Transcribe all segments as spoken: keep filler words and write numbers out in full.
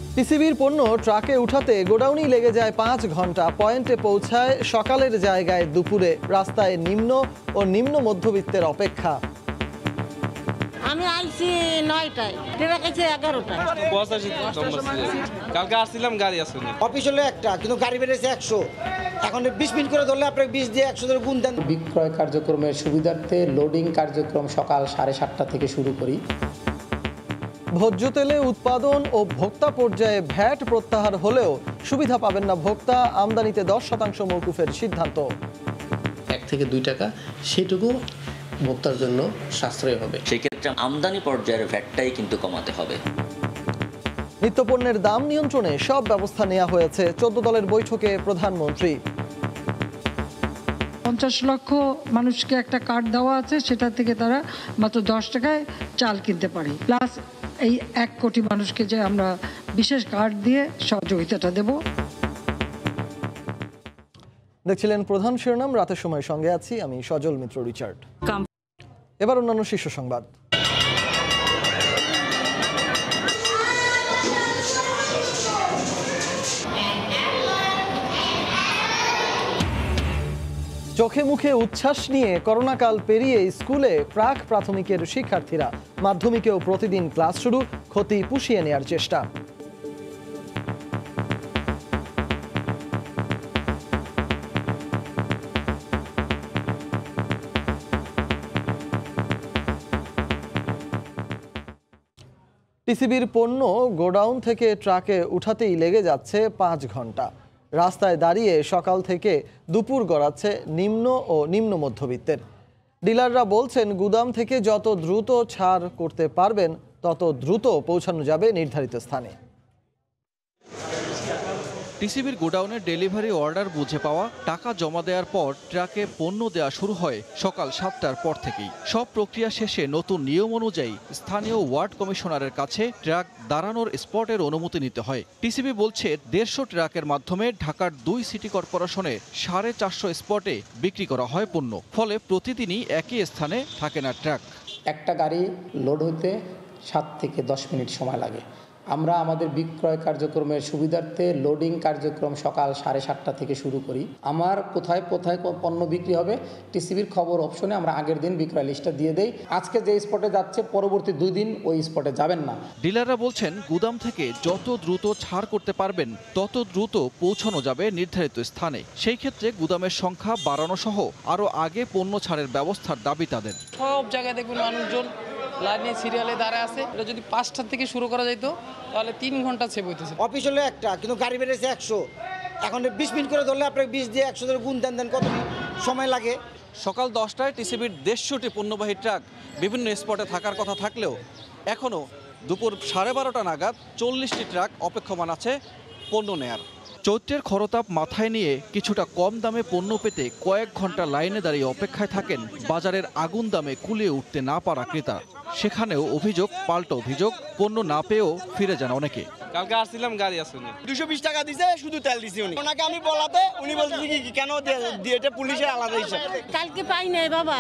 টিসিবির পণ্য ট্রাকে উঠাতে গোডাউনেই লেগে যায় পাঁচ ঘন্টা। পয়েন্টে পৌঁছায় সকালের জায়গায় দুপুরে। রাস্তায় নিম্ন ও নিম্ন মধ্যবিত্তের অপেক্ষা। আমি আইছি নয়টায়, ট্রাক আছে এগারোটায়। কালকে আসছিলাম, গাড়ি আসেনি। অফিস হলো একটা, কিন্তু গাড়ি বেড়েছে একশো। এখন বিশ মিনিট করে ধরলে আপনাকে বিশ দিয়ে একশো ধরে গুণ দেন। বিক্রয় কার্যক্রমের সুবিধার্থে লোডিং কার্যক্রম সকাল সাড়ে সাতটা থেকে শুরু করি। ভোজ্য তেলে উৎপাদন ও ভোক্তা পর্যায়ে ভ্যাট প্রত্যাহার হলেও সুবিধা পাবেন না ভোক্তা। আমদানিতে দশ শতাংশ মওকুফের সিদ্ধান্ত। এক থেকে দুই টাকা সেটুকু ভোক্তার জন্য সাশ্রয় হবে। সেক্ষেত্রে আমদানি পর্যায়ের ভ্যাটটাই কিন্তু কমাতে হবে। নিত্যপণ্যের দাম নিয়ন্ত্রণে সব ব্যবস্থা নেওয়া হয়েছে। চোদ্দ দলের বৈঠকে প্রধানমন্ত্রী। পঞ্চাশ লক্ষ মানুষকে একটা কার্ড দেওয়া আছে, সেটা থেকে তারা মাত্র দশ টাকায় চাল কিনতে পারে। প্লাস এই এক কোটি মানুষকে যে আমরা বিশেষ কার্ড দিয়ে সহযোগিতাটা দেব। দেখছিলেন প্রধান শিরোনাম। রাতের সময় সঙ্গে আছি আমি সজল মিত্র রিচার্ড। এবার অন্যান্য শীর্ষ সংবাদ। চোখে মুখে উচ্ছ্বাস নিয়ে করোনাকাল পেরিয়ে স্কুলে প্রাক প্রাথমিকের শিক্ষার্থীরা। মাধ্যমিকেও প্রতিদিন ক্লাস শুরু, ক্ষতি পুষিয়ে নেয়ার চেষ্টা। টিসিবির পণ্য গোডাউন থেকে ট্রাকে উঠাতেই লেগে যাচ্ছে পাঁচ ঘন্টা। রাস্তায় দাঁড়িয়ে সকাল থেকে দুপুর গড়াচ্ছে নিম্ন ও নিম্ন মধ্যবিত্তের। ডিলাররা বলছেন গুদাম থেকে যত দ্রুত ছাড় করতে পারবেন তত দ্রুত পৌঁছানো যাবে নির্ধারিত স্থানে। টিসিবির গোডাউনে ডেলিভারি অর্ডার বুঝে পাওয়া টাকা জমা দেওয়ার পর ট্রাকে পণ্য দেওয়া শুরু হয় সকাল সাতটার পর থেকেই। সব প্রক্রিয়া শেষে নতুন নিয়ম অনুযায়ী স্থানীয় ওয়ার্ড কমিশনারের কাছে ট্রাক দাঁড়ানোর স্পটের অনুমতি নিতে হয়। টিসিবি বলছে দেড়শো ট্রাকের মাধ্যমে ঢাকার দুই সিটি কর্পোরেশনে সাড়ে চারশো স্পটে বিক্রি করা হয় পণ্য। ফলে প্রতিদিনই একই স্থানে থাকে না ট্রাক। একটা গাড়ি লোড হতে সাত থেকে দশ মিনিট সময় লাগে। আমরা আমাদের বিক্রয় কার্যক্রমের সুবিধার্থে লোডিং কার্যক্রম সকাল সাড়ে সাতটা থেকে শুরু করি। আমার কোথায় কোথায় পণ্য বিক্রি হবে টিসিবির খবর অপশনে আমরা আগের দিন বিক্রয় লিস্টটা দিয়ে দেই। আজকে যে স্পটে যাচ্ছে পরবর্তী দুই দিন ওই স্পটে যাবেন না। ডিলাররা বলছেন গুদাম থেকে যত দ্রুত ছাড় করতে পারবেন তত দ্রুত পৌঁছানো যাবে নির্ধারিত স্থানে। সেই ক্ষেত্রে গুদামের সংখ্যা বাড়ানো সহ আরও আগে পণ্য ছাড়ের ব্যবস্থার দাবি তাদের। সব জায়গায় দেখুন মানুষজন লাইনে সিরিয়ালে দাঁড়ায় আছে। এটা যদি পাঁচটার থেকে শুরু করা যেত তাহলে তিন ঘন্টা সেভ হইতেছে। অফিস হলো একটা, কিন্তু গাড়ি বেড়েছে একশো। এখন বিশ মিনিট করে ধরলে আপনাকে বিশ দিয়ে একশো ধরে গুণ দেন দেন কত সময় লাগে। সকাল দশটায় টিসিবির দেড়শোটি পণ্যবাহী ট্রাক বিভিন্ন স্পটে থাকার কথা থাকলেও এখনও দুপুর সাড়ে বারোটা নাগাদ চল্লিশটি ট্রাক অপেক্ষমান আছে পণ্য নেয়ার। চৈত্রের খরতাপ মাথায় নিয়ে কিছুটা কম দামে পণ্য পেতে কয়েক ঘন্টা লাইনে দাঁড়িয়ে অপেক্ষায় থাকেন বাজারের আগুন দামে কুলিয়ে উঠতে না পারা ক্রেতা। সেখানেও অভিযোগ পাল্টা অভিযোগ, পণ্য না পেয়েও ফিরে যান অনেকে। কালকে আসছিলাম, গাড়ি আসেনি। দুশো বিশ টাকা দিছে, শুধু তেল দিছি। উনি ওনাকে আমি বলাতে উনি বলছে কি কেন দিয়ে, এটা পুলিশের আলাদা হিসাব। কালকে পাই নাই বাবা,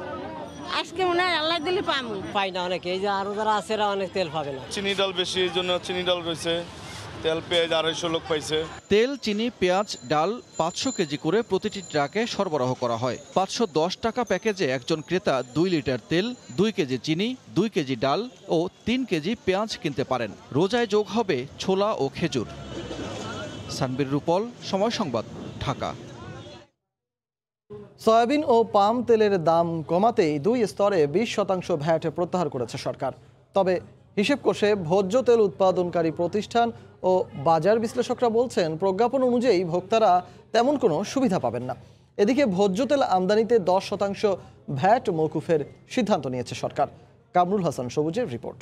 আজকে মনে হয় আল্লাহ দিলে পামু। পাই না অনেকে, এই যে আরো যারা আছে অনেক তেল পাবে না। চিনি ডাল বেশি, এই জন্য চিনি ডাল রয়েছে। তেল পেঁয়াজ আড়াইশো লোক পাইছে। তেল, চিনি, পেঁয়াজ, ডাল পাঁচশো কেজি করে প্রতিটি ট্রাকে সরবরাহ করা হয়। পাঁচশো দশ টাকা প্যাকেজে একজন ক্রেতা দুই লিটার তেল, দুই কেজি চিনি, দুই কেজি ডাল ও তিন কেজি পেঁয়াজ কিনতে পারেন। রোজায় যোগ হবে ছোলা ও খেজুর। সানবীর রূপল, সময় সংবাদ, ঢাকা। সয়াবিন ও পাম তেলের দাম কমাতেই দুই স্তরে বিশ শতাংশ ভ্যাট প্রত্যাহার করেছে সরকার। তবে হিসেব কষে ভোজ্য তেল উৎপাদনকারী প্রতিষ্ঠান ও বাজার বিশ্লেষকরা বলছেন প্রজ্ঞাপন অনুযায়ী ভোক্তারা তেমন কোনো সুবিধা পাবেন না। এদিকে ভোজ্য তেল আমদানিতে দশ শতাংশ ভ্যাট মওকুফের সিদ্ধান্ত নিয়েছে সরকার। কামরুল হাসান সবুজের রিপোর্ট।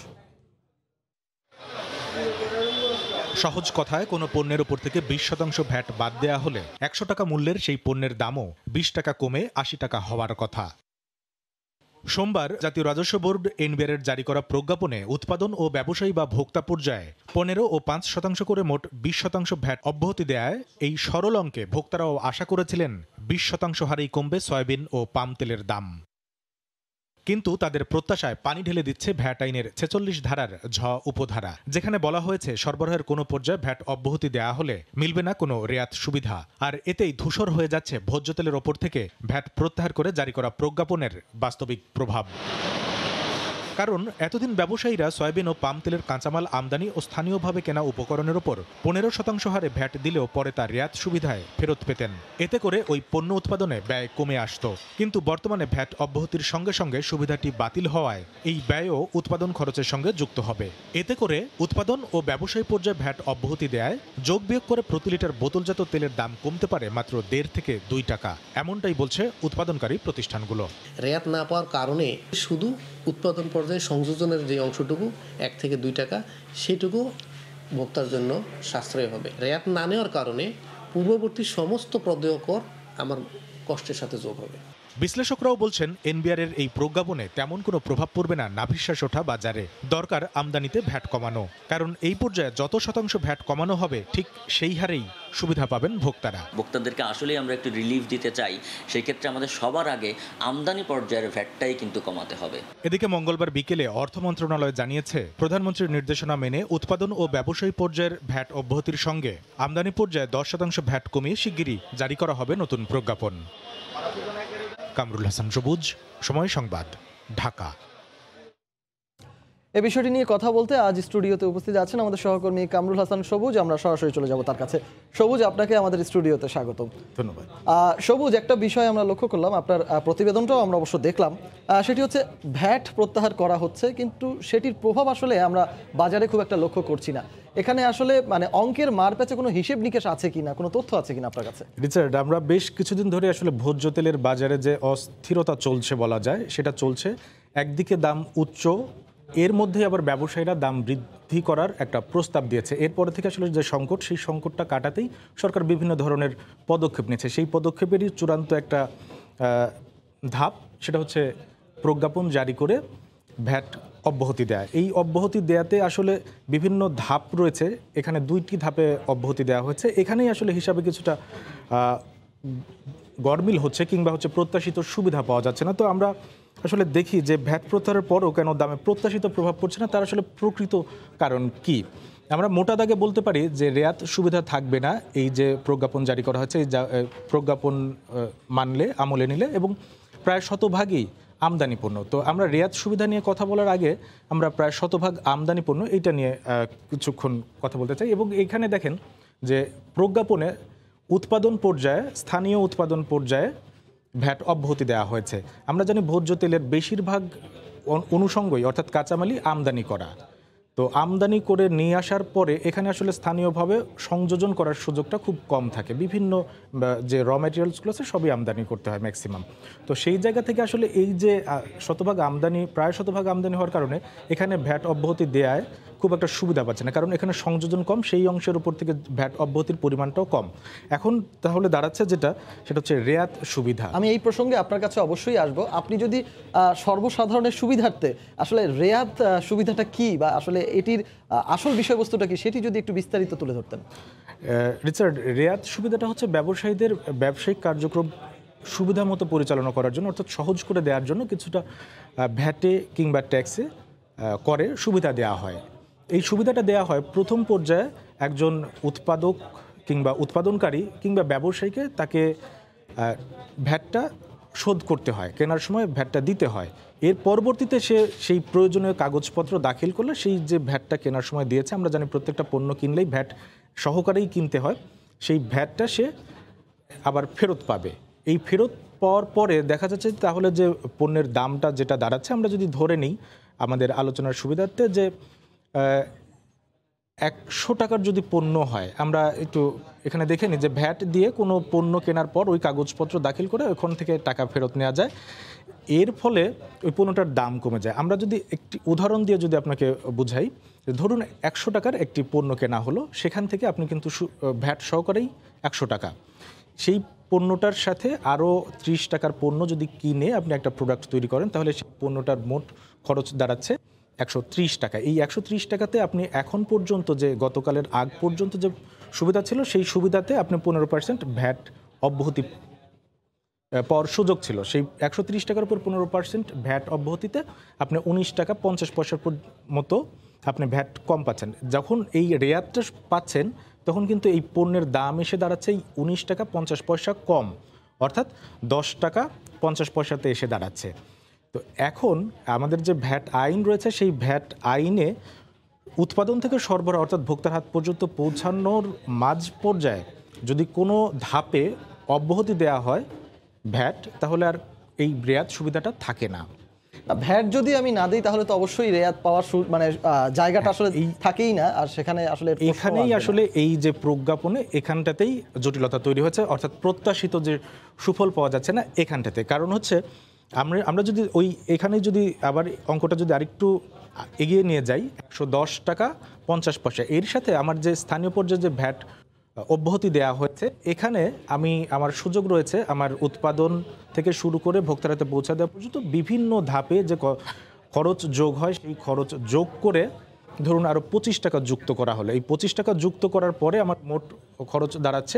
সহজ কথায় কোনো পণ্যের উপর থেকে বিশ শতাংশ ভ্যাট বাদ দেয়া হলে একশো টাকা মূল্যের সেই পণ্যের দামও বিশ টাকা কমে আশি টাকা হওয়ার কথা। সোমবার জাতীয় রাজস্ব বোর্ড এনবিআর জারি করা প্রজ্ঞাপনে উৎপাদন ও ব্যবসায়ী বা ভোক্তা পর্যায়ে পনেরো ও পাঁচ শতাংশ করে মোট বিশ শতাংশ ভ্যাট অব্যাহতি দেয়ায় এই সরল অঙ্কে ভোক্তারাও আশা করেছিলেন বিশ শতাংশ হারেই কমবে সয়াবিন ও পাম তেলের দাম। কিন্তু তাদের প্রত্যাশায় পানি ঢেলে দিচ্ছে ভ্যাট আইনের ছেচল্লিশ ধারার ঝ উপধারা, যেখানে বলা হয়েছে সরবরাহের কোনো পর্যায়ে ভ্যাট অব্যাহতি দেওয়া হলে মিলবে না কোনো রেয়াত সুবিধা। আর এতেই ধূসর হয়ে যাচ্ছে ভোজ্য তেলের ওপর থেকে ভ্যাট প্রত্যাহার করে জারি করা প্রজ্ঞাপনের বাস্তবিক প্রভাব। কারণ এতদিন ব্যবসায়ীরা সয়াবিন ও পাম তেলের কাঁচামাল আমদানি ও স্থানীয়ভাবে কেনা উপকরণের উপর পনেরো শতাংশ হারে ভ্যাট দিলেও পরে তার রেয়াত সুবিধায় ফেরত পেতেন। এতে করে ওই পণ্য উৎপাদনে ব্যয় কমে আসত। কিন্তু বর্তমানে ভ্যাট অব্যাহতির সঙ্গে সঙ্গে সুবিধাটি বাতিল হওয়ায় এই ব্যয়ও উৎপাদন খরচের সঙ্গে যুক্ত হবে। এতে করে উৎপাদন ও ব্যবসায়ী পর্যায়ে ভ্যাট অব্যাহতি দেয় যোগ বিয়োগ করে প্রতি লিটার বোতলজাত তেলের দাম কমতে পারে মাত্র দেড় থেকে দুই টাকা, এমনটাই বলছে উৎপাদনকারী প্রতিষ্ঠানগুলো। রেয়াত না পাওয়ার কারণে শুধু উৎপাদন পর্যায়ে সংযোজনের যে অংশটুকু এক থেকে দুই টাকা সেটুকু ভোক্তার জন্য সাশ্রয় হবে। রেয়াত না নেওয়ার কারণে পূর্ববর্তী সমস্ত প্রদেয় কর আমার কষ্টের সাথে যোগ হবে। বিশ্লেষকরাও বলছেন এনবিআর এর এই প্রজ্ঞাপনে তেমন কোনো প্রভাব পড়বে না নাভিশ্বাস ওঠা বাজারে। দরকার আমদানিতে ভ্যাট কমানো, কারণ এই পর্যায়ে যত শতাংশ ভ্যাট কমানো হবে ঠিক সেই হারেই সুবিধা পাবেন ভোক্তারা। ভোক্তাদেরকে আসলেই আমরা একটু রিলিফ দিতে চাই, সেই ক্ষেত্রে আমাদের সবার আগে আমদানি পর্যায়ের ভ্যাটটাই কিন্তু কমাতে হবে। এদিকে মঙ্গলবার বিকেলে অর্থ মন্ত্রণালয় জানিয়েছে প্রধানমন্ত্রীর নির্দেশনা মেনে উৎপাদন ও ব্যবসায়ী পর্যায়ের ভ্যাট অব্যাহতির সঙ্গে আমদানি পর্যায়ে দশ শতাংশ ভ্যাট কমিয়ে শিগগিরই জারি করা হবে নতুন প্রজ্ঞাপন। কামরুল হাসান সবুজ, সময় সংবাদ, ঢাকা। এ বিষয়টি নিয়ে কথা বলতে আজ স্টুডিওতে উপস্থিত আছেন আমাদের সহকর্মী কামরুল হাসান সবুজ। আমরা সরাসরি চলে যাব তার কাছে। সবুজ, আপনাকে আমাদের স্টুডিওতে স্বাগত। ধন্যবাদ। সবুজ, একটা বিষয় আমরা লক্ষ্য করলাম, আপনার প্রতিবেদনটাও আমরা অবশ্য দেখলাম, সেটি হচ্ছে ভ্যাট প্রত্যাহার করা হচ্ছে কিন্তু সেটির প্রভাব আসলে আমরা বাজারে খুব একটা লক্ষ্য করছি না। এখানে আসলে মানে অঙ্কের মারপ্যাচে কোনো হিসেব নিকেশ আছে কিনা, কোনো তথ্য আছে কিনা আপনার কাছে? রিচার্ড, আমরা বেশ কিছুদিন ধরে আসলে ভোজ্য তেলের বাজারে যে অস্থিরতা চলছে বলা যায় সেটা চলছে। একদিকে দাম উচ্চ, এর মধ্যে আবার ব্যবসায়ীরা দাম বৃদ্ধি করার একটা প্রস্তাব দিয়েছে। এরপরে থেকে আসলে যে সংকট, সেই সংকটটা কাটাতেই সরকার বিভিন্ন ধরনের পদক্ষেপ নিয়েছে। সেই পদক্ষেপেরই চূড়ান্ত একটা ধাপ, সেটা হচ্ছে প্রজ্ঞাপন জারি করে ভ্যাট অব্যাহতি দেয়া। এই অব্যাহতি দেয়াতে আসলে বিভিন্ন ধাপ রয়েছে, এখানে দুইটি ধাপে অব্যাহতি দেওয়া হয়েছে। এখানেই আসলে হিসাবে কিছুটা গরমিল হচ্ছে কিংবা হচ্ছে প্রত্যাশিত সুবিধা পাওয়া যাচ্ছে না। তো আমরা আসলে দেখি যে ভ্যাট প্রত্যাহারের পরও কেন দামে প্রত্যাশিত প্রভাব পড়ছে না, তার আসলে প্রকৃত কারণ কি। আমরা মোটা দাগে বলতে পারি যে রেয়াত সুবিধা থাকবে না এই যে প্রজ্ঞাপন জারি করা হয়েছে, এই প্রজ্ঞাপন মানলে, আমলে নিলে, এবং প্রায় শতভাগই আমদানি পণ্য। তো আমরা রেয়াত সুবিধা নিয়ে কথা বলার আগে আমরা প্রায় শতভাগ আমদানি পণ্য এইটা নিয়ে কিছুক্ষণ কথা বলতে চাই। এবং এখানে দেখেন যে প্রজ্ঞাপনে উৎপাদন পর্যায়ে, স্থানীয় উৎপাদন পর্যায়ে ভ্যাট অব্যাহতি দেওয়া হয়েছে। আমরা জানি ভোজ্য তেলের বেশিরভাগ অনুষঙ্গই অর্থাৎ কাঁচামালই আমদানি করা। তো আমদানি করে নিয়ে আসার পরে এখানে আসলে স্থানীয়ভাবে সংযোজন করার সুযোগটা খুব কম থাকে। বিভিন্ন যে র ম্যাটেরিয়ালসগুলো আছে সবই আমদানি করতে হয় ম্যাক্সিমাম। তো সেই জায়গা থেকে আসলে এই যে শতভাগ আমদানি, প্রায় শতভাগ আমদানি হওয়ার কারণে এখানে ভ্যাট অব্যাহতি দেয়ায় খুব একটা সুবিধা পাচ্ছে না, কারণ এখানে সংযোজন কম, সেই অংশের উপর থেকে ভ্যাট অব্যাহতির পরিমাণটাও কম। এখন তাহলে দাঁড়াচ্ছে যেটা, সেটা হচ্ছে রেয়াত সুবিধা। আমি এই প্রসঙ্গে আপনার কাছে অবশ্যই আসব। আপনি যদি সর্বসাধারণের সুবিধার্থে আসলে রেয়াত সুবিধাটা কি বা আসলে এটির আসল বিষয়বস্তুটা কি, সেটি যদি একটু বিস্তারিত তুলে ধরতেন। রিচার্ড, রেয়াত সুবিধাটা হচ্ছে ব্যবসায়ীদের ব্যবসায়িক কার্যক্রম সুবিধা মতো পরিচালনা করার জন্য, অর্থাৎ সহজ করে দেওয়ার জন্য কিছুটা ভ্যাটে কিংবা ট্যাক্সে করে সুবিধা দেওয়া হয়। এই সুবিধাটা দেওয়া হয় প্রথম পর্যায়ে একজন উৎপাদক কিংবা উৎপাদনকারী কিংবা ব্যবসায়ীকে তাকে ভ্যাটটা শোধ করতে হয়, কেনার সময় ভ্যাটটা দিতে হয়। এর পরবর্তীতে সে সেই প্রয়োজনীয় কাগজপত্র দাখিল করলে সেই যে ভ্যাটটা কেনার সময় দিয়েছে, আমরা জানি প্রত্যেকটা পণ্য কিনলেই ভ্যাট সহকারেই কিনতে হয়, সেই ভ্যাটটা সে আবার ফেরত পাবে। এই ফেরত পাওয়ার পরে দেখা যাচ্ছে তাহলে যে পণ্যের দামটা যেটা দাঁড়াচ্ছে, আমরা যদি ধরে নিই আমাদের আলোচনার সুবিধার্থে যে একশো টাকার যদি পণ্য হয়, আমরা একটু এখানে দেখে নিই যে ভ্যাট দিয়ে কোনো পণ্য কেনার পর ওই কাগজপত্র দাখিল করে ওখান থেকে টাকা ফেরত নেওয়া যায়। এর ফলে ওই পণ্যটার দাম কমে যায়। আমরা যদি একটি উদাহরণ দিয়ে যদি আপনাকে বুঝাই, ধরুন একশো টাকার একটি পণ্য কেনা হলো, সেখান থেকে আপনি কিন্তু ভ্যাট সহকারেই একশো টাকা, সেই পণ্যটার সাথে আরও ত্রিশ টাকার পণ্য যদি কিনে আপনি একটা প্রোডাক্ট তৈরি করেন, তাহলে সেই পণ্যটার মোট খরচ দাঁড়াচ্ছে একশো ত্রিশ টাকা। এই একশো ত্রিশ টাকাতে আপনি এখন পর্যন্ত যে গতকালের আগ পর্যন্ত যে সুবিধা ছিল, সেই সুবিধাতে আপনি পনেরো পার্সেন্ট ভ্যাট অব্যাহতি পাওয়ার সুযোগ ছিল। সেই একশো তিরিশ টাকার উপর পনেরো পার্সেন্ট ভ্যাট অব্যাহতিতে আপনি উনিশ টাকা পঞ্চাশ পয়সার মতো আপনি ভ্যাট কম পাচ্ছেন। যখন এই রেয়াতটা পাচ্ছেন তখন কিন্তু এই পণ্যের দাম এসে দাঁড়াচ্ছে এই উনিশ টাকা পঞ্চাশ পয়সা কম, অর্থাৎ দশ টাকা পঞ্চাশ পয়সাতে এসে দাঁড়াচ্ছে। তো এখন আমাদের যে ভ্যাট আইন রয়েছে সেই ভ্যাট আইনে উৎপাদন থেকে সরবরাহ অর্থাৎ ভোক্তার হাত পর্যন্ত পৌঁছানোর মাঝ পর্যায়ে যদি কোনো ধাপে অব্যাহতি দেওয়া হয় ভ্যাট, তাহলে আর এই রেয়াত সুবিধাটা থাকে না। ভ্যাট যদি আমি না দিই তাহলে তো অবশ্যই রেয়াত পাওয়ার মানে জায়গাটা আসলে থাকেই না, আর সেখানে আসলে এখানেই আসলে এই যে প্রজ্ঞাপনে এখানটাতেই জটিলতা তৈরি হয়েছে, অর্থাৎ প্রত্যাশিত যে সুফল পাওয়া যাচ্ছে না এখানটাতে। কারণ হচ্ছে আমরা আমরা যদি ওই এখানে যদি আবার অঙ্কটা যদি আরেকটু এগিয়ে নিয়ে যাই, একশো দশ টাকা পঞ্চাশ পয়সা এর সাথে আমার যে স্থানীয় পর্যায়ে যে ভ্যাট অব্যাহতি দেওয়া হয়েছে, এখানে আমি আমার সুযোগ রয়েছে আমার উৎপাদন থেকে শুরু করে ভোক্তার হাতে পৌঁছা দেওয়া পর্যন্ত বিভিন্ন ধাপে যে খরচ যোগ হয় সেই খরচ যোগ করে ধরুন আরও পঁচিশ টাকা যুক্ত করা হলো। এই পঁচিশ টাকা যুক্ত করার পরে আমার মোট খরচ দাঁড়াচ্ছে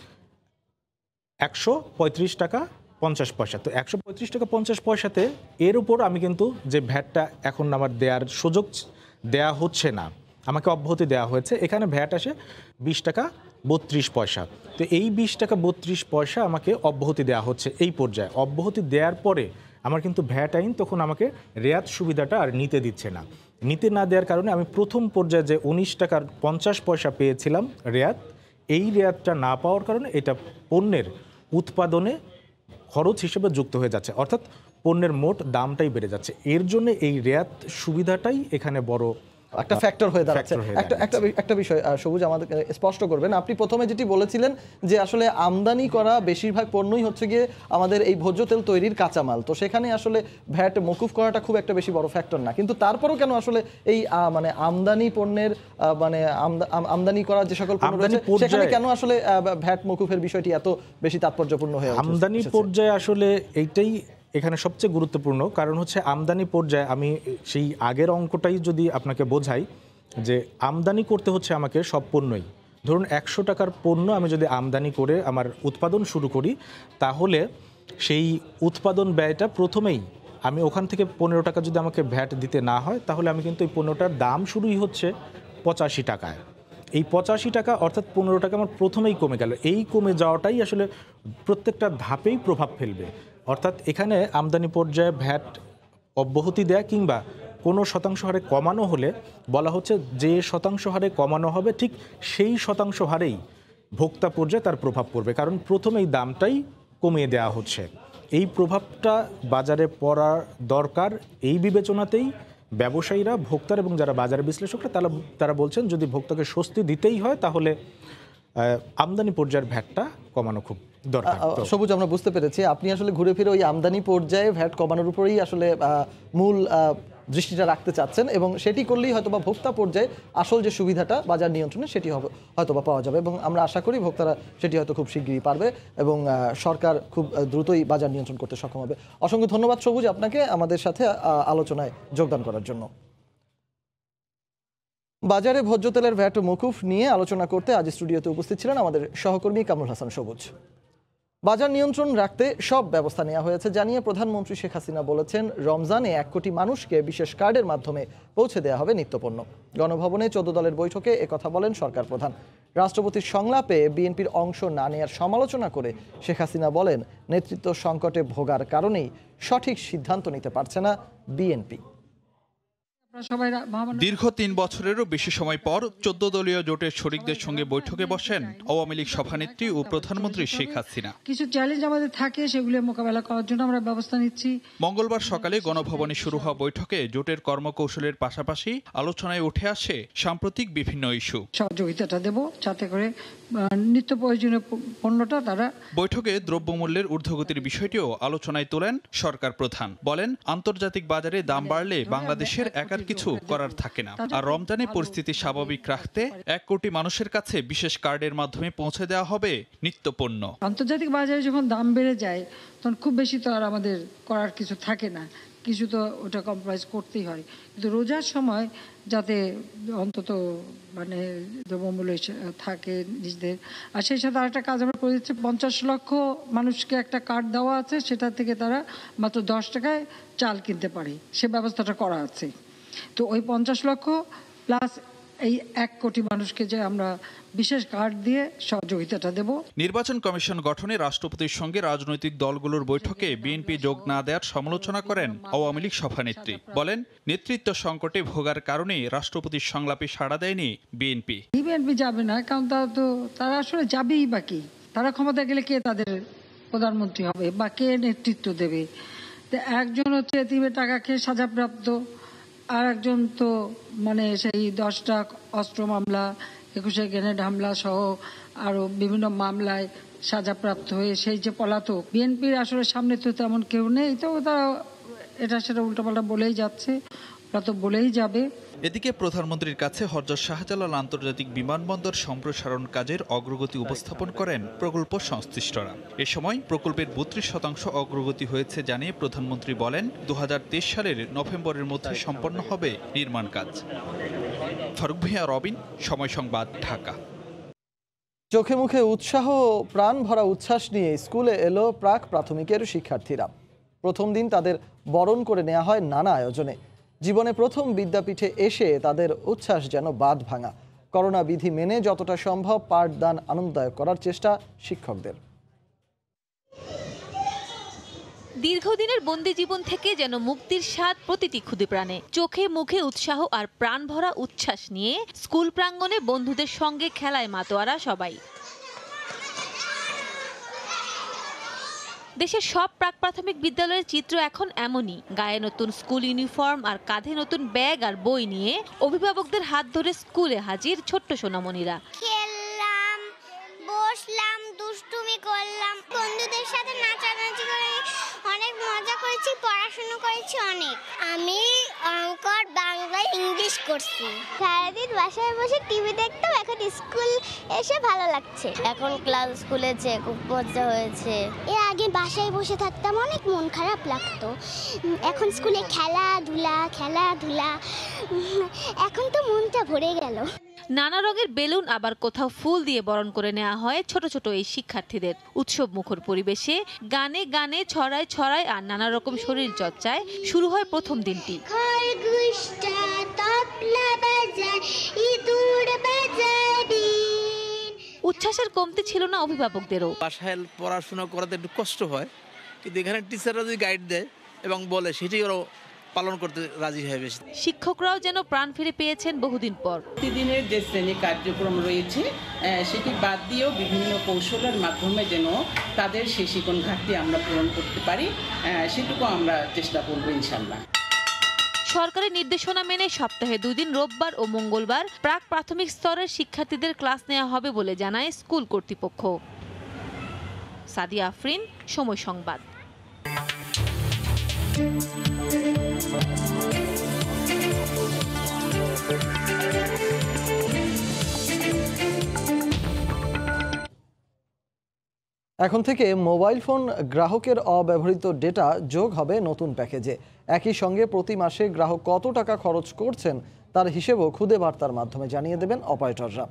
একশো পঁয়ত্রিশ টাকা পঞ্চাশ পয়সা। তো একশো পঁয়ত্রিশ টাকা পঞ্চাশ পয়সাতে এর উপর আমি কিন্তু যে ভ্যাটটা এখন আমার দেওয়ার সুযোগ দেয়া হচ্ছে না, আমাকে অব্যাহতি দেওয়া হয়েছে, এখানে ভ্যাট আসে বিশ টাকা বত্রিশ পয়সা। তো এই বিশ টাকা বত্রিশ পয়সা আমাকে অব্যাহতি দেওয়া হচ্ছে এই পর্যায়ে। অব্যাহতি দেওয়ার পরে আমার কিন্তু ভ্যাট আইন তখন আমাকে রেয়াত সুবিধাটা আর নিতে দিচ্ছে না। নিতে না দেওয়ার কারণে আমি প্রথম পর্যায়ে যে উনিশ টাকার পঞ্চাশ পয়সা পেয়েছিলাম রেয়াত, এই রেয়াতটা না পাওয়ার কারণে এটা পণ্যের উৎপাদনে খরচ হিসেবে যুক্ত হয়ে যাচ্ছে, অর্থাৎ পণ্যের মোট দামটাই বেড়ে যাচ্ছে। এর জন্য এই রেয়াত সুবিধাটাই এখানে বড় একটা ফ্যাক্টর হয়ে দাঁড়াচ্ছে। একটা একটা একটা বিষয় সবুজ আমাদের স্পষ্ট করবেন, আপনি প্রথমে যেটি বলেছিলেন যে আসলে আমদানি করা বেশিরভাগ পণ্যই হচ্ছে গিয়ে আমাদের এই ভোজ্য তেল তৈরির কাঁচামাল, তো সেখানে আসলে ভ্যাট মকুফ করাটা খুব একটা বেশি বড় ফ্যাক্টর না, কিন্তু তারপরেও কেন আসলে এই মানে আমদানি পণ্যের মানে আমদানি করা যে সকল পণ্য রয়েছে সেখানে কেন আসলে ভ্যাট মকুফের বিষয়টি এত বেশি তাৎপর্যপূর্ণ হয়ে ওঠে? আমদানি পর্যায়ে আসলে এইটাই এখানে সবচেয়ে গুরুত্বপূর্ণ কারণ হচ্ছে আমদানি পর্যায়ে আমি সেই আগের অঙ্কটাই যদি আপনাকে বোঝাই যে আমদানি করতে হচ্ছে আমাকে সব পণ্যই, ধরুন একশো টাকার পণ্য আমি যদি আমদানি করে আমার উৎপাদন শুরু করি তাহলে সেই উৎপাদন ব্যয়টা প্রথমেই আমি ওখান থেকে পনেরো টাকা যদি আমাকে ভ্যাট দিতে না হয় তাহলে আমি কিন্তু এই পণ্যটার দাম শুরুই হচ্ছে পঁচাশি টাকায়। এই পঁচাশি টাকা অর্থাৎ পনেরো টাকা আমার প্রথমেই কমে গেল। এই কমে যাওয়াটাই আসলে প্রত্যেকটা ধাপেই প্রভাব ফেলবে। অর্থাৎ এখানে আমদানি পর্যায়ে ভ্যাট অব্যাহতি দেয়া কিংবা কোনো শতাংশ হারে কমানো হলে বলা হচ্ছে যে শতাংশ হারে কমানো হবে ঠিক সেই শতাংশ হারেই ভোক্তা পর্যায়ে তার প্রভাব পড়বে, কারণ প্রথমেই দামটাই কমিয়ে দেওয়া হচ্ছে। এই প্রভাবটা বাজারে পড়ার দরকার, এই বিবেচনাতেই ব্যবসায়ীরা ভোক্তার এবং যারা বাজার বিশ্লেষকরা তারা তারা বলছেন যদি ভোক্তাকে স্বস্তি দিতেই হয় তাহলে আমদানি পর্যায়ের ভ্যাটটা কমানো খুব দরকার। সবুজ আমরা বুঝতে পেরেছি আপনি আসলে ঘুরে ফিরে ওই আমদানি পর্যায়ে ভ্যাট কমানোর উপরেই আসলে মূল দৃষ্টিটা রাখতে চাচ্ছেন এবং সেটি করলেই হয়তোবা ভোক্তা পর্যায়ে আসল যে সুবিধাটা বাজার নিয়ন্ত্রণে সেটি হবে হয়তোবা পাওয়া যাবে এবং আমরা আশা করি ভোক্তারা সেটি হয়তো খুব শীঘ্রই পারবে এবং সরকার খুব দ্রুতই বাজার নিয়ন্ত্রণ করতে সক্ষম হবে। অসংখ্য ধন্যবাদ সবুজ আপনাকে আমাদের সাথে আলোচনায় যোগদান করার জন্য। বাজারে ভোজ্য তেলের ভ্যাট মকুফ নিয়ে আলোচনা করতে আজ স্টুডিওতে উপস্থিত ছিলেন আমাদের সহকর্মী কামরুল হাসান সবুজ। বাজার নিয়ন্ত্রণ রাখতে সব ব্যবস্থা নেওয়া হয়েছে জানিয়ে প্রধানমন্ত্রী শেখ হাসিনা বলেছেন রমজানে এক কোটি মানুষকে বিশেষ কার্ডের মাধ্যমে পৌঁছে দেওয়া হবে নিত্যপণ্য। গণভবনে চোদ্দ দলের বৈঠকে একথা বলেন সরকার প্রধান। রাষ্ট্রপতির সংলাপে বিএনপির অংশ না নেয়ার সমালোচনা করে শেখ হাসিনা বলেন নেতৃত্ব সংকটে ভোগার কারণেই সঠিক সিদ্ধান্ত নিতে পারছে না বিএনপি। দীর্ঘ তিন বছরেরও বেশি সময় পর চোদ্দ দলীয় জোটের শরিকদের সঙ্গে বৈঠকে বসেন আওয়ামী লীগ সভানেত্রী ও প্রধানমন্ত্রী শেখ হাসিনা। কিছু চ্যালেঞ্জ আমাদের থাকে, সেগুলো মোকাবেলা করার জন্য আমরা ব্যবস্থা নিচ্ছি। মঙ্গলবার সকালে গণভবনে শুরু হওয়া বৈঠকে জোটের কর্মকৌশলের পাশাপাশি আলোচনায় উঠে আসে সাম্প্রতিক বিভিন্ন ইস্যু। সহযোগিতাটা দেব যাতে করে নিত্য প্রয়োজনীয় পণ্যটা তারা। বৈঠকে দ্রব্যমূল্যের ঊর্ধ্বগতির বিষয়টিও আলোচনায় তোলেন সরকার প্রধান। বলেন আন্তর্জাতিক বাজারে দাম বাড়লে বাংলাদেশের একার কিছু করার থাকে না, আর রমজানে পরিস্থিতি স্বাভাবিক রাখতে এক কোটি মানুষের কাছে বিশেষ কার্ডের মাধ্যমে পৌঁছে দেওয়া হবে নিত্যপণ্য। আন্তর্জাতিক বাজারে যখন দাম বেড়ে যায় তখন খুব বেশি তো আর আমাদের করার কিছু থাকে না, কিছু তো ওটা কম্প্রোমাইজ করতেই হয়, কিন্তু রোজার সময় যাতে অন্তত মানে দ্রব্যমূল্য থাকে নিজেদের। আর সেই সাথে আরেকটা কাজ আমরা করে দিচ্ছি, পঞ্চাশ লক্ষ মানুষকে একটা কার্ড দেওয়া আছে, সেটা থেকে তারা মাত্র দশ টাকায় চাল কিনতে পারে, সে ব্যবস্থাটা করা আছে। তো ওই পঞ্চাশ লক্ষ প্লাস এই এক কোটি মানুষকে যে আমরা বিশেষ কার্ড দিয়ে সহযোগিতাটা দেব। নির্বাচন কমিশন গঠনে রাষ্ট্রপতির সঙ্গে রাজনৈতিক দলগুলোর বৈঠকে বিএনপি যোগ না দেওয়ার সমালোচনা করেন আওয়ামী লীগ সভানেত্রী। বলেন, নেতৃত্ব সংকটে ভোগার কারণে রাষ্ট্রপতির সংলাপে সাড়া দেয়নি বিএনপি। বিএনপি যাবে না, কারণ তারা তো তারা আসলে যাবেই বা কি? তারা ক্ষমতা গেলে কে তাদের প্রধানমন্ত্রী হবে বা কে নেতৃত্ব দেবে? তো একজন হচ্ছে এতিমের টাকা খেয়ে সাজাপ্রাপ্ত, আর একজন তো মানে সেই দশটা অস্ত্র মামলা, একুশে গ্রেনেড হামলা সহ আরো বিভিন্ন মামলায় সাজাপ্রাপ্ত হয়ে সেই যে পলাতক। বিএনপির আসলে সামনে তো তেমন কেউ নেই, তো তারা এটা সেটা উল্টোপাল্টা বলেই যাচ্ছে, ওরা তো বলেই যাবে। এদিকে প্রধানমন্ত্রীর কাছে হযরত শাহজালাল আন্তর্জাতিক বিমানবন্দর সম্প্রসারণ কাজের অগ্রগতি উপস্থাপন করেন প্রকল্প সংশ্লিষ্টরা। এ সময় প্রকল্পের বত্রিশ শতাংশ অগ্রগতি হয়েছে জানিয়ে প্রধানমন্ত্রী বলেন, দু হাজার তেইশ সালের নভেম্বরের মধ্যে সম্পন্ন হবে নির্মাণ কাজ। ফারুক ভিয়া, রবিন, সময় সংবাদ, ঢাকা। চোখে মুখে উৎসাহ ও প্রাণ ভরা উচ্ছ্বাস নিয়ে স্কুলে এলো প্রাক প্রাথমিকের শিক্ষার্থীরা। প্রথম দিন তাদের বরণ করে নেওয়া হয় নানা আয়োজনে। জীবনে প্রথম বিদ্যাপীঠে এসে তাদের উচ্ছ্বাস যেন বাঁধ ভাঙা। করোনা বিধি মেনে যতটা সম্ভব পাঠদান আনন্দদায়ক করার চেষ্টা শিক্ষকদের। দীর্ঘদিনের বন্দি জীবন থেকে যেন মুক্তির স্বাদ প্রতিটি ক্ষুদে প্রাণে। চোখে মুখে উৎসাহ আর প্রাণ ভরা উচ্ছ্বাস নিয়ে স্কুল প্রাঙ্গণে বন্ধুদের সঙ্গে খেলায় মাতোয়ারা সবাই। দেশের সব প্রাক প্রাথমিক বিদ্যালয়ের চিত্র এখন এমনই। গায়ে নতুন স্কুল ইউনিফর্ম আর কাঁধে নতুন ব্যাগ আর বই নিয়ে অভিভাবকদের হাত ধরে স্কুলে হাজির ছোট্ট সোনামণিরা। খেললাম, বসলাম, দুষ্টুমি করলাম, বন্ধুদের সাথে নাচানাচি করে অনেক মজা করেছি, পড়াশোনা করেছি অনেক। আমি অঙ্ক, বাংলা, ইংলিশ করছি। সারাদিন বাসায় বসে টিভি দেখতাম, এখন স্কুল এসে ভালো লাগছে। এখন ক্লাস খুলেছে, খুব মজা হয়েছে। এর আগে বাসায় বসে থাকতাম, অনেক মন খারাপ লাগতো। এখন স্কুলে খেলাধুলা খেলাধুলা এখন তো মনটা ভরে গেল। নানা রঙের বেলুন, আবার কোথাও ফুল দিয়ে বরণ করে নেওয়া হয় ছোট ছোট এই শিক্ষার্থীদের। উৎসব মুখর পরিবেশে গানে গানে ছড়ায় ছড়ায় আর নানা রকম শরীর চর্চায় শুরু হয় প্রথম দিনটি। উচ্ছ্বাসের কমতি ছিল না অভিভাবকদেরও। বাসায় পড়াশোনা করাতে একটু কষ্ট হয়, কিন্তু এখানে টিচাররা যদি গাইড দেয় এবং বলে, সেটাই ওরা পালন করতে রাজি হয় বেশি। শিক্ষকরাও যেন প্রাণ ফিরে পেয়েছেন বহুদিন পর। প্রতিদিনের যে শ্রেণী কার্যক্রম রয়েছে সেটি বাদ দিয়েও বিভিন্ন কৌশলের মাধ্যমে যেন তাদের সেই শিক্ষণ ঘাটতি আমরা পূরণ করতে পারি, সেটুকু আমরা চেষ্টা করব ইনশাআল্লাহ। সরকারের নির্দেশনা মেনে সপ্তাহে দুই দিন রোববার ও মঙ্গলবার প্রাক প্রাথমিক স্তরের শিক্ষার্থীদের ক্লাস নেওয়া হবে বলে জানায় স্কুল কর্তৃপক্ষ। সাদিয়া আফরিন, সময় সংবাদ। এখন থেকে মোবাইল ফোন গ্রাহকের অব্যবহৃত ডেটা যোগ হবে নতুন প্যাকেজে। একই সঙ্গে প্রতি মাসে গ্রাহক কত টাকা খরচ করছেন তার হিসেবও খুদে বার্তার মাধ্যমে জানিয়ে দেবেন অপারেটররা।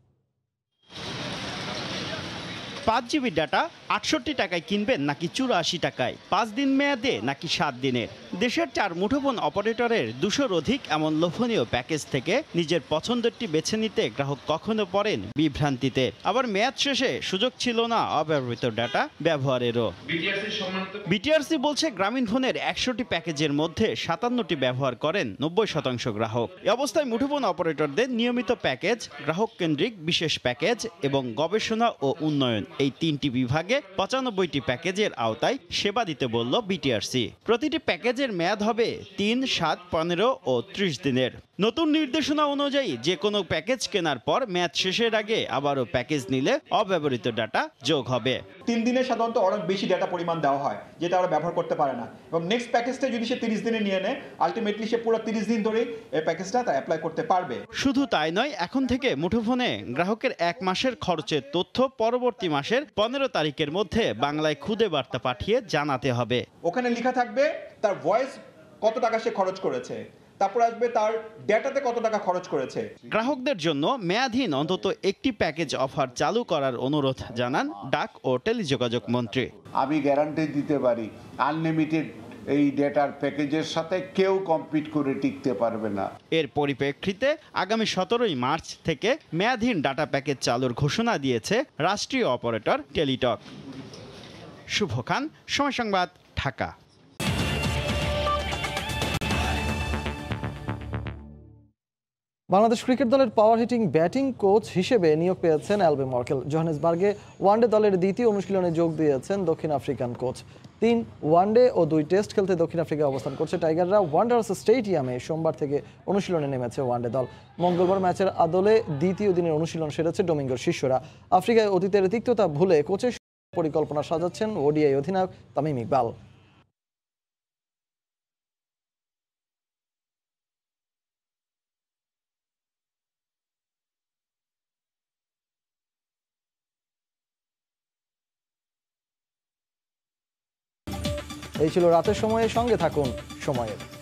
পাঁচ জিবি ডাটা আটষট্টি টাকায় কিনবেন নাকি চুরাশি টাকায়, পাঁচ দিন মেয়াদে নাকি সাত দিনের। দেশের চার মুঠোফোন অপারেটরের দুশোর অধিক এমন লোভনীয় প্যাকেজ থেকে নিজের পছন্দেরটি বেছে নিতে গ্রাহক কখনো পড়েন বিভ্রান্তিতে। আবার মেয়াদ শেষে সুযোগ ছিল না অব্যবহৃত ডাটা ব্যবহারেরও। বিটিআরসি বলছে গ্রামীণ ফোনের একশোটি প্যাকেজের মধ্যে সাতান্নটি ব্যবহার করেন নব্বই শতাংশ গ্রাহক। এ অবস্থায় মুঠোফোন অপারেটরদের নিয়মিত প্যাকেজ, গ্রাহক কেন্দ্রিক বিশেষ প্যাকেজ এবং গবেষণা ও উন্নয়ন এই তিনটি বিভাগে পঁচানব্বইটি প্যাকেজের আওতায় সেবা দিতে বলল বিটিআরসি। প্রতিটি প্যাকেজের মেয়াদ হবে তিন, সাত, পনেরো ও ত্রিশ দিনের। নতুন নির্দেশনা অনুযায়ী যে কোনো প্যাকেজ কেনার পর মেয়াদ শেষের আগে আবারও প্যাকেজ নিলে অব্যবহৃত ডাটা যোগ হবে। তিন দিনে সাধারণত অনেক বেশি ডাটা পরিমাণ দেওয়া হয়, যেটা ওরা ব্যবহার করতে পারে না, এবং নেক্সট প্যাকেজটা যদি সে তিরিশ দিনে নিয়ে নেয়, আলটিমেটলি সে পুরো তিরিশ দিন ধরে এই প্যাকেজটা তা অ্যাপ্লাই করতে পারবে। শুধু তাই নয়, এখন থেকে মুঠোফোনে গ্রাহকের এক মাসের খরচের তথ্য পরবর্তী মাসের পনেরো তারিখের মধ্যে বাংলায় খুদে বার্তা পাঠিয়ে জানাতে হবে। ওখানে লেখা থাকবে তার ভয়েস কত টাকা সে খরচ করেছে, তারপর আসবে তার ডেটাতে কত টাকা খরচ করেছে। গ্রাহকদের জন্য মেয়াদহীন অন্তত একটি প্যাকেজ অফার চালু করার অনুরোধ জানান ডাক ও টেলিযোগাযোগ মন্ত্রী। আমি গ্যারান্টি দিতে পারি আনলিমিটেড এই ডেটার প্যাকেজের সাথে কেউ কম্পিট করে টিকতে পারবে না। এর পরিপ্রেক্ষিতে আগামী সতেরোই মার্চ থেকে মেয়াদহীন ডাটা প্যাকেজ চালুর ঘোষণা দিয়েছে রাষ্ট্রীয় অপারেটর টেলিটক। শুভ খান, সময় সংবাদ, ঢাকা। বাংলাদেশ ক্রিকেট দলের পাওয়ার হিটিং ব্যাটিং কোচ হিসেবে নিয়োগ পেয়েছেন অ্যালবে মর্কেল। জোহানেসবার্গে ওয়ানডে দলের দ্বিতীয় অনুশীলনে যোগ দিয়েছেন দক্ষিণ আফ্রিকান কোচ। তিন ওয়ানডে ও দুই টেস্ট খেলতে দক্ষিণ আফ্রিকায় অবস্থান করছে টাইগাররা। ওয়ান্ডারার্স স্টেডিয়ামে সোমবার থেকে অনুশীলনে নেমেছে ওয়ানডে দল। মঙ্গলবার ম্যাচের আদলে দ্বিতীয় দিনের অনুশীলন সেরেছে ডোমিঙ্গোর শিষ্যরা। আফ্রিকায় অতীতের তিক্ততা ভুলে কোচের পরিকল্পনা সাজাচ্ছেন ওডিআই অধিনায়ক তামিম ইকবাল। এই ছিল রাতের সময়ের সঙ্গে থাকুন সময়ের।